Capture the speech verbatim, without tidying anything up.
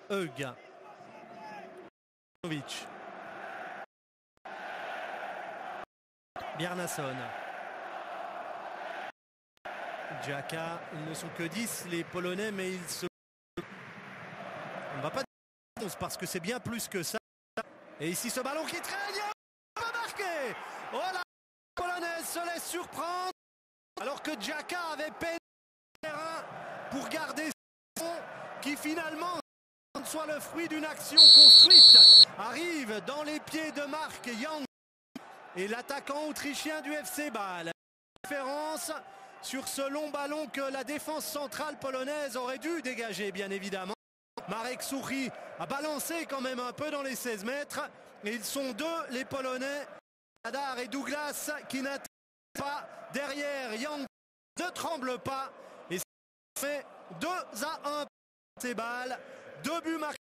Hug. Bjarnason. Xhaka, ils ne sont que dix les Polonais, mais ils se... On ne va pas dire parce que c'est bien plus que ça. Et ici ce ballon qui traîne, il va marquer. Oh la Polonaise se laisse surprendre alors que Xhaka avait peine le terrain pour garder son qui finalement soit le fruit d'une action construite. Arrive dans les pieds de Marc Yang et l'attaquant autrichien du F C Bâle. Différence sur ce long ballon que la défense centrale polonaise aurait dû dégager, bien évidemment. Marek Suchy a balancé quand même un peu dans les seize mètres. Et ils sont deux, les Polonais, Adar et Douglas, qui n'attendent pas derrière. Yang ne tremble pas. Et ça fait deux à un pour ces balles. Deux buts marqués.